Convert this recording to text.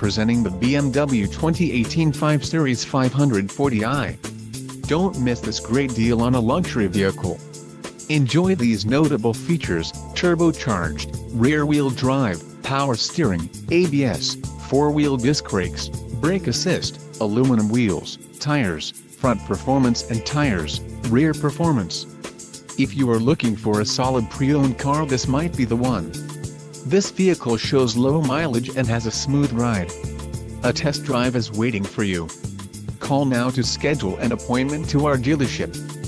presenting the BMW 2018 5 Series 540i. Don't miss this great deal on a luxury vehicle. Enjoy these notable features: turbocharged, rear-wheel drive, power steering, ABS, 4-wheel disc brakes, brake assist, aluminum wheels, tires, front performance and tires, rear performance. If you are looking for a solid pre-owned car, this might be the one. This vehicle shows low mileage and has a smooth ride. A test drive is waiting for you. Call now to schedule an appointment to our dealership.